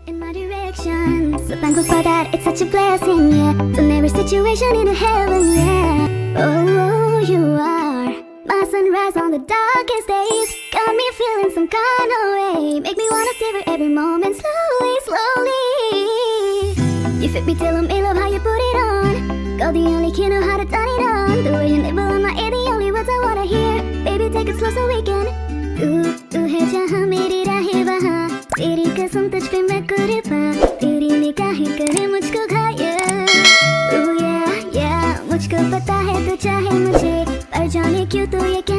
in my direction. So thankful for that, it's such a blessing, yeah. Turn every situation into heaven, yeah. Oh, you are my sunrise on the darkest days. Got me feeling some kind of way. Make me wanna savor every moment slowly, slowly. You fit me till I'm in love, how you put it on. God, the only kid know how to turn it on. The way you nibble on my ear, the only words I wanna hear. Baby, take it slow so we can. तू है जहाँ मेरी राहें वहाँ. तेरी कसम तुझ पे मैं कुर्बान. तेरी निगाहें करे मुझको घायल. Oh yeah, yeah, मुझको पता है तू चाहे मुझे. पर जाने क्यों तू ये